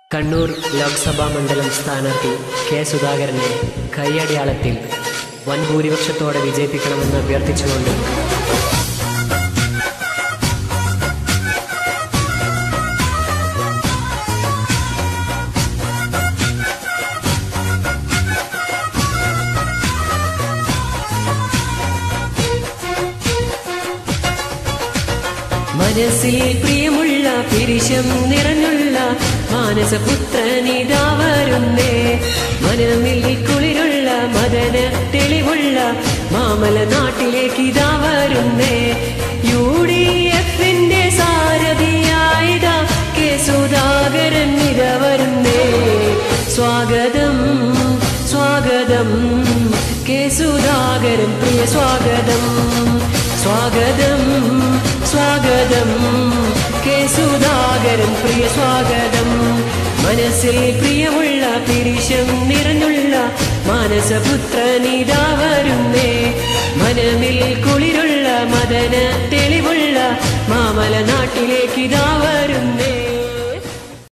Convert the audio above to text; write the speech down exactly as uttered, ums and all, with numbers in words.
കണ്ണൂർ ലോക്സഭാ മണ്ഡലം സ്ഥാനാർത്ഥി കെ സുധാകരനെ കൈയടയാളത്തിൽ വൻ ഭൂരിപക്ഷത്തോടെ വിജയിപ്പിക്കണമെന്ന് അഭ്യർത്ഥിച്ചുകൊണ്ട് മനസ്സിൽ പ്രിയമുള്ള പിരിശം നിറഞ്ഞുള്ള മാനസപുത്രനിതാ വരുന്നേ, മനമിൽ കുളിരുള്ള മദന തെളിവുള്ള മാമല നാട്ടിലേക്ക് ഇതാ വരുന്നേ. യു ഡി എഫിന്റെ സാരഥിയായതാ കെ സുധാകരൻ ഇതാ വരുന്നേ. സ്വാഗതം സ്വാഗതം കെ സുധാകരൻ പ്രിയ സ്വാഗതം, സ്വാഗതം സ്വാഗതം കെ സുധാകരൻ പ്രിയ സ്വാഗതം. മനസ്സിൽ പ്രിയമുള്ള പിരിശം നിറഞ്ഞുള്ള മാനസപുത്രനിതാ വരുന്നേ, മനമിൽ കുളിരുള്ള മദന